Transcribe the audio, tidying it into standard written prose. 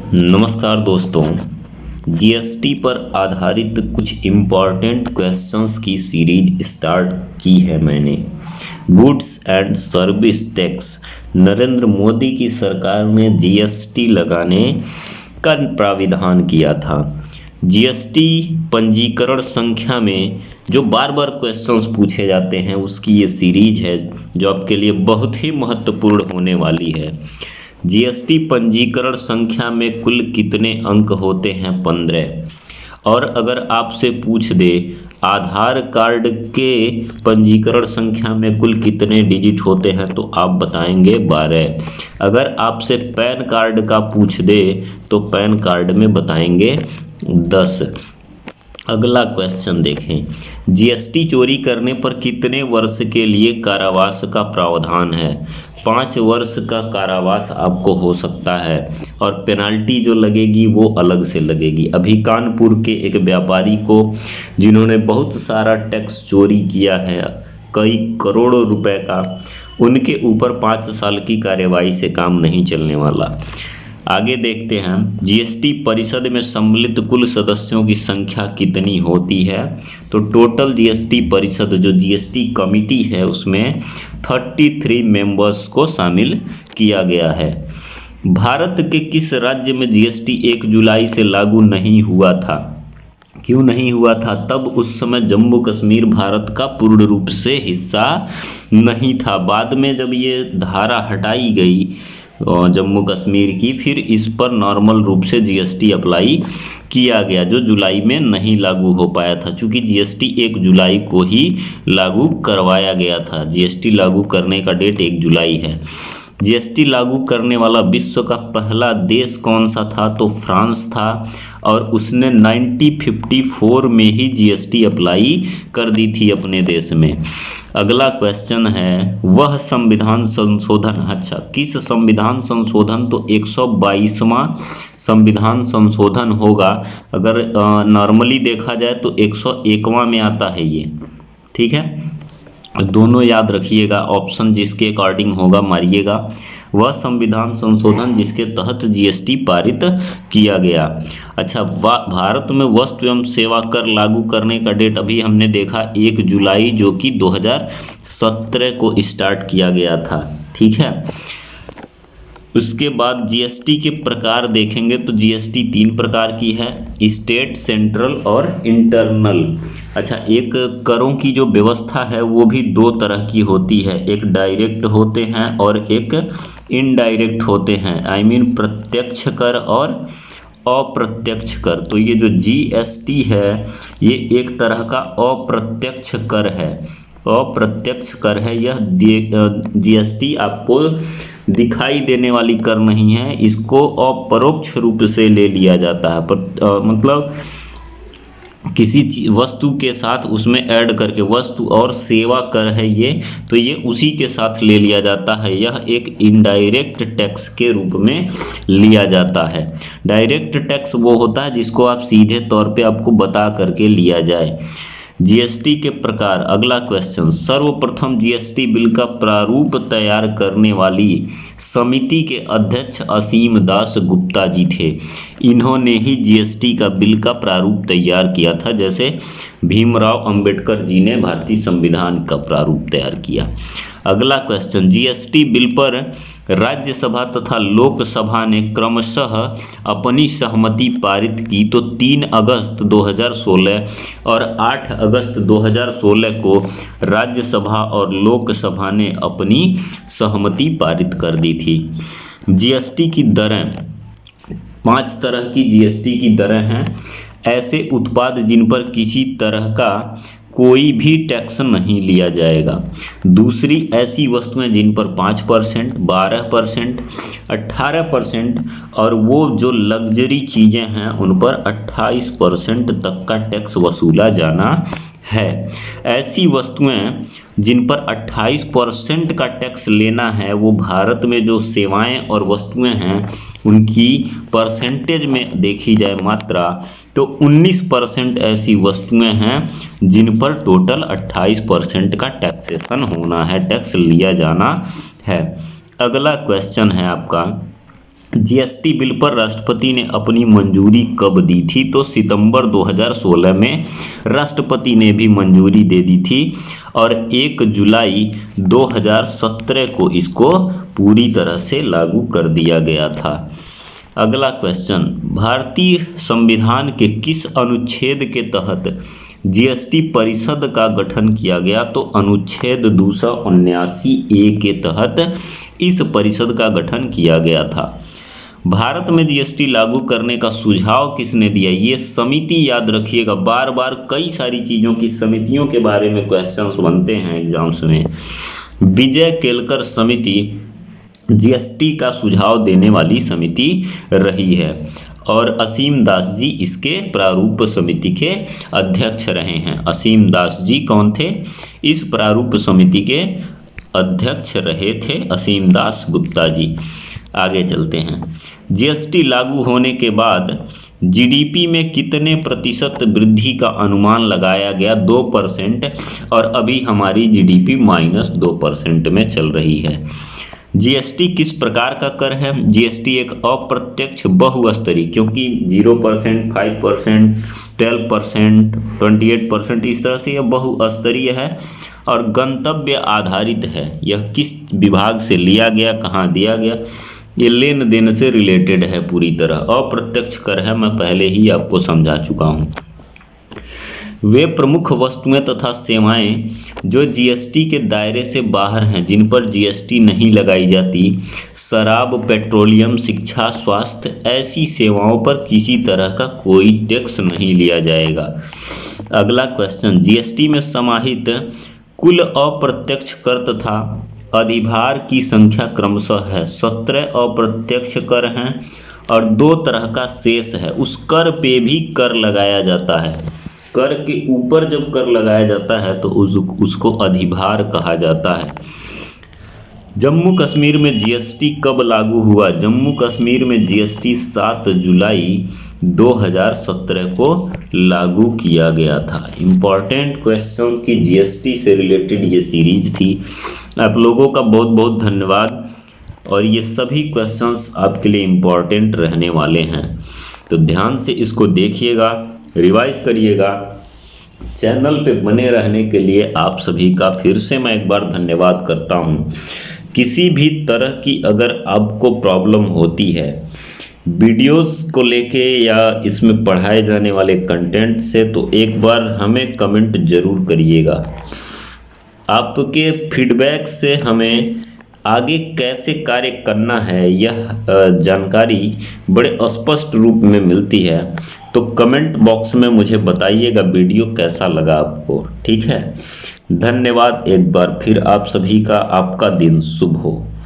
नमस्कार दोस्तों। जीएसटी पर आधारित कुछ इम्पॉर्टेंट क्वेश्चंस की सीरीज स्टार्ट की है मैंने। Goods and service tax, Narendra Modi की सरकार ने जीएसटी लगाने का प्राविधान किया था। जीएसटी पंजीकरण संख्या में जो बार बार क्वेश्चंस पूछे जाते हैं उसकी ये सीरीज है जो आपके लिए बहुत ही महत्वपूर्ण होने वाली है। जीएसटी पंजीकरण संख्या में कुल कितने अंक होते हैं? 15। और अगर आपसे पूछ दे आधार कार्ड के पंजीकरण संख्या में कुल कितने डिजिट होते हैं तो आप बताएंगे 12। अगर आपसे पैन कार्ड का पूछ दे तो पैन कार्ड में बताएंगे 10। अगला क्वेश्चन देखें, जीएसटी चोरी करने पर कितने वर्ष के लिए कारावास का प्रावधान है? 5 वर्ष का कारावास आपको हो सकता है और पेनाल्टी जो लगेगी वो अलग से लगेगी। अभी कानपुर के एक व्यापारी को जिन्होंने बहुत सारा टैक्स चोरी किया है, कई करोड़ों रुपए का, उनके ऊपर 5 साल की कार्यवाही से काम नहीं चलने वाला। आगे देखते हैं, जीएसटी परिषद में सम्मिलित कुल सदस्यों की संख्या कितनी होती है? तो टोटल जीएसटी परिषद जो जीएसटी कमिटी है उसमें 33 मेंबर्स को शामिल किया गया है। भारत के किस राज्य में जीएसटी 1 जुलाई से लागू नहीं हुआ था? क्यों नहीं हुआ था? तब उस समय जम्मू कश्मीर भारत का पूर्ण रूप से हिस्सा नहीं था। बाद में जब ये धारा हटाई गई जम्मू कश्मीर की, फिर इस पर नॉर्मल रूप से जीएसटी अप्लाई किया गया जो जुलाई में नहीं लागू हो पाया था, क्योंकि जीएसटी 1 जुलाई को ही लागू करवाया गया था। जीएसटी लागू करने का डेट 1 जुलाई है। जीएसटी लागू करने वाला विश्व का पहला देश कौन सा था? तो फ्रांस था और उसने 1954 में ही जीएसटी अप्लाई कर दी थी अपने देश में। अगला क्वेश्चन है, वह संविधान संशोधन, अच्छा किस संविधान संशोधन? तो 122वां संविधान संशोधन होगा। अगर नॉर्मली देखा जाए तो 101वां में आता है ये, ठीक है। दोनों याद रखिएगा, ऑप्शन जिसके अकॉर्डिंग होगा मारिएगा। वह संविधान संशोधन जिसके तहत जीएसटी पारित किया गया। अच्छा, भारत में वस्तु एवं सेवा कर लागू करने का डेट अभी हमने देखा 1 जुलाई जो कि 2017 को स्टार्ट किया गया था, ठीक है। उसके बाद जीएसटी के प्रकार देखेंगे तो जीएसटी 3 प्रकार की है, स्टेट, सेंट्रल और इंटरनल। अच्छा, एक करों की जो व्यवस्था है वो भी 2 तरह की होती है, एक डायरेक्ट होते हैं और एक इनडायरेक्ट होते हैं। आई मीन प्रत्यक्ष कर और अप्रत्यक्ष कर। तो ये जो जीएसटी है ये एक तरह का अप्रत्यक्ष कर है, अप्रत्यक्ष कर है। यह जीएसटी आपको दिखाई देने वाली कर नहीं है, इसको अपरोक्ष रूप से ले लिया जाता है। मतलब किसी वस्तु के साथ उसमें ऐड करके, वस्तु और सेवा कर है ये, तो ये उसी के साथ ले लिया जाता है। यह एक इनडायरेक्ट टैक्स के रूप में लिया जाता है। डायरेक्ट टैक्स वो होता है जिसको आप सीधे तौर पे आपको बता करके लिया जाए। जीएसटी के प्रकार, अगला क्वेश्चन, सर्वप्रथम जीएसटी बिल का प्रारूप तैयार करने वाली समिति के अध्यक्ष असीम दास गुप्ता जी थे। इन्होंने ही जीएसटी का बिल का प्रारूप तैयार किया था, जैसे भीमराव अंबेडकर जी ने भारतीय संविधान का प्रारूप तैयार किया। अगला क्वेश्चन, जीएसटी बिल पर राज्यसभा तथा लोकसभा ने क्रमशः अपनी सहमति पारित की तो 3 अगस्त 2016 और 8 अगस्त 2016 को राज्यसभा और लोकसभा ने अपनी सहमति पारित कर दी थी। जीएसटी की दरें, 5 तरह की जीएसटी की दरें हैं। ऐसे उत्पाद जिन पर किसी तरह का कोई भी टैक्स नहीं लिया जाएगा। दूसरी, ऐसी वस्तुएं जिन पर 5%, 12%, 18% और वो जो लग्जरी चीजें हैं उन पर 28% तक का टैक्स वसूला जाना है। ऐसी वस्तुएं जिन पर 28% का टैक्स लेना है, वो भारत में जो सेवाएं और वस्तुएं हैं उनकी परसेंटेज में देखी जाए मात्रा तो 19% ऐसी वस्तुएं हैं जिन पर टोटल 28% का टैक्सेशन होना है, टैक्स लिया जाना है। अगला क्वेश्चन है आपका, जीएसटी बिल पर राष्ट्रपति ने अपनी मंजूरी कब दी थी? तो सितंबर 2016 में राष्ट्रपति ने भी मंजूरी दे दी थी और 1 जुलाई 2017 को इसको पूरी तरह से लागू कर दिया गया था। अगला क्वेश्चन, भारतीय संविधान के किस अनुच्छेद के तहत जीएसटी परिषद का गठन किया गया? तो अनुच्छेद 279A के तहत इस परिषद का गठन किया गया था। भारत में जीएसटी लागू करने का सुझाव किसने दिया? ये समिति याद रखिएगा, बार बार कई सारी चीजों की समितियों के बारे में क्वेश्चंस बनते हैं एग्जाम्स में। विजय केलकर समिति जीएसटी का सुझाव देने वाली समिति रही है और असीम दास जी इसके प्रारूप समिति के अध्यक्ष रहे हैं। असीम दास जी कौन थे? इस प्रारूप समिति के अध्यक्ष रहे थे असीम दास गुप्ता जी। आगे चलते हैं। जीएसटी लागू होने के बाद जीडीपी में कितने प्रतिशत वृद्धि का अनुमान लगाया गया? 2%, और अभी हमारी जीडीपी -2% में चल रही है। जीएसटी किस प्रकार का कर है? जीएसटी एक अप्रत्यक्ष बहुस्तरीय, क्योंकि 0%, 5%, 12%, 28% इस तरह से यह बहुस्तरीय है और गंतव्य आधारित है। यह किस विभाग से लिया गया, कहाँ दिया गया? ये लेन देन से रिलेटेड है पूरी तरह। अप्रत्यक्ष कर है, मैं पहले ही आपको समझा चुका हूं। वे प्रमुख वस्तुएं तथा सेवाएं जो जीएसटी के दायरे से बाहर हैं, जिन पर जीएसटी नहीं लगाई जाती, शराब, पेट्रोलियम, शिक्षा, स्वास्थ्य, ऐसी सेवाओं पर किसी तरह का कोई टैक्स नहीं लिया जाएगा। अगला क्वेश्चन, जीएसटी में समाहित कुल अप्रत्यक्ष कर तथा अधिभार की संख्या क्रमशः है। 17 अप्रत्यक्ष कर हैं और 2 तरह का शेष है। उस कर पे भी कर लगाया जाता है। कर के ऊपर जब कर लगाया जाता है तो उसको अधिभार कहा जाता है। जम्मू कश्मीर में जीएसटी कब लागू हुआ? जम्मू कश्मीर में जीएसटी 7 जुलाई 2017 को लागू किया गया था। इंपॉर्टेंट क्वेश्चन की जीएसटी से रिलेटेड ये सीरीज थी। आप लोगों का बहुत बहुत धन्यवाद और ये सभी क्वेश्चंस आपके लिए इंपॉर्टेंट रहने वाले हैं, तो ध्यान से इसको देखिएगा, रिवाइज करिएगा। चैनल पे बने रहने के लिए आप सभी का फिर से मैं एक बार धन्यवाद करता हूँ। किसी भी तरह की अगर आपको प्रॉब्लम होती है वीडियोस को लेके या इसमें पढ़ाए जाने वाले कंटेंट से, तो एक बार हमें कमेंट जरूर करिएगा। आपके फीडबैक से हमें आगे कैसे कार्य करना है यह जानकारी बड़े स्पष्ट रूप में मिलती है। तो कमेंट बॉक्स में मुझे बताइएगा वीडियो कैसा लगा आपको। ठीक है, धन्यवाद एक बार फिर आप सभी का। आपका दिन शुभ हो।